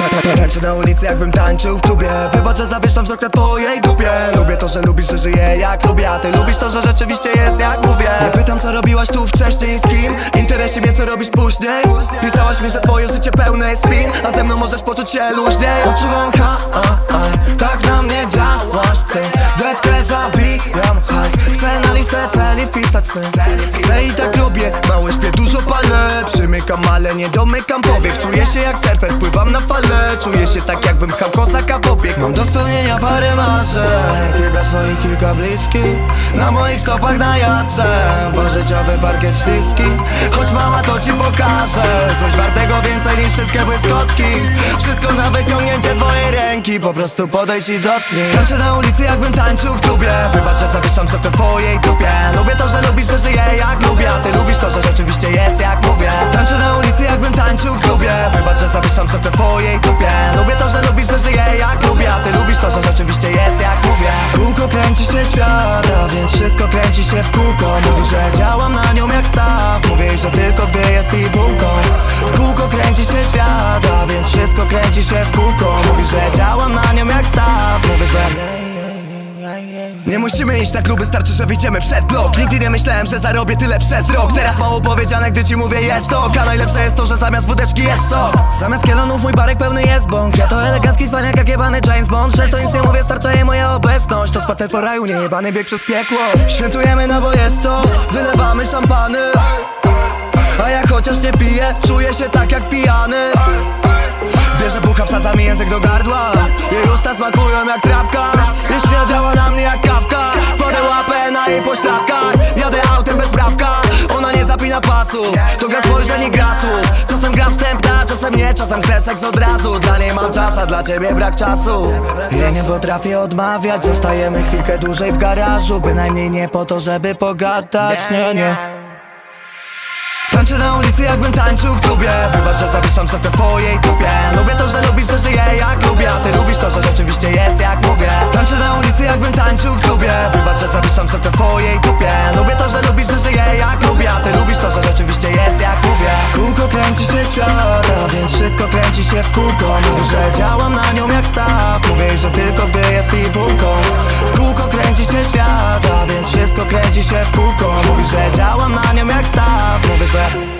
Tańczę na ulicy, jakbym tańczył w klubie. Wybacz, że zawieszam wzrok na twojej dupie. Lubię to, że lubisz, że żyję jak lubię. A ty lubisz to, że rzeczywiście jest jak mówię. Nie pytam, co robiłaś tu wcześniej, z kim. Interesuje mnie, co robisz później. Pisałaś mi, że twoje życie pełne jest spin, a ze mną możesz poczuć się luźniej. Odczuwam tak na mnie działasz ty. Detkę zawijam hajs. Chcę na listę celi wpisać sny. Chcę i tak lubię, mało śpię, dużo palę. Przymykam, ale nie domykam powiek. Czuję się jak surfer, pływam na fale. Czuję się tak, jakbym pchał kozaka w obieg. Mam do spełnienia parę marzeń, kilka swoich, kilka bliskich. Na moich stopach na jadce, bo życiowy parkiet śliski. Choć mała, to ci pokażę coś wartego więcej niż wszystkie błyskotki. Wszystko na wyciągnięcie twojej ręki, po prostu podejdź i dotknij. Tańczę na ulicy, jakbym tańczył w klubie. Wybacz, że zawieszam sobie w twojej dupie. Lubię to, że lubisz, że żyję jak lubię. A ty lubisz to, że rzeczywiście jest jak mówię. Tańczę na ulicy, jakbym tańczył w klubie. Wybacz, że zawieszam sobie w twojej dupie. Lubię to, że lubisz, że żyję jak lubię. A ty lubisz to, że rzeczywiście jest jak mówię. W kółko kręci się świat, a więc wszystko kręci się w kółko. Mówi, że działam na nią jak staw. Mówię, że tylko gdy jest piłką. W kółko kręci się świat, a więc wszystko kręci się w kółko. Mówi, że działam na nią jak staw. Mówię, że nie musimy iść na kluby, starczy, że wyjdziemy przed blok. Nigdy nie myślałem, że zarobię tyle przez rok. Teraz mało powiedziane, gdy ci mówię jest to. A najlepsze jest to, że zamiast wódeczki jest sok. Zamiast kielonów mój barek pełny jest bąk. Ja to elegancki zwaniak jak jebany James Bond. Często nic nie mówię, starcza jej moja obecność. To spacer po raju, niejebany bieg przez piekło. Świętujemy, no bo jest to. Wylewamy szampany, a ja chociaż nie piję, czuję się tak jak pijany. Bierze bucha, wsadza mi język do gardła. Jej usta smakują jak trawka. Jeśli nie działa na mnie jak kawka, wodę łapę na jej pośladkach. Jadę autem bez prawka, ona nie zapina pasu. To gra spojrzeń i grasu. Czasem gra wstępna, czasem nie, czasem chcę seks od razu. Dla niej mam czas, a dla ciebie brak czasu. Ja nie potrafię odmawiać, zostajemy chwilkę dłużej w garażu. Bynajmniej nie po to, żeby pogadać, nie. Tańczę na ulicy, jakbym tańczył w klubie. Wybacz, że zawieszam sobie w twojej dupie. Lubię to, że lubisz, że żyję jak lubię. A ty lubisz to, że rzeczywiście jest jak mówię. Tańczę na ulicy, jakbym tańczył w klubie. Wybacz, że zawieszam sobie w twojej dupie. Lubię to, że lubisz, że żyję jak lubię. A ty lubisz to, że rzeczywiście jest jak mówię. W kółko kręci się świat, a więc wszystko kręci się w kółko. Mówi, że działam na nią jak staw. Mówię, że tylko gdy jest piłką. W kółko kręci się świat, a więc wszystko kręci się w kółko. Mówi, że działam na nią jak staw. Mówię, że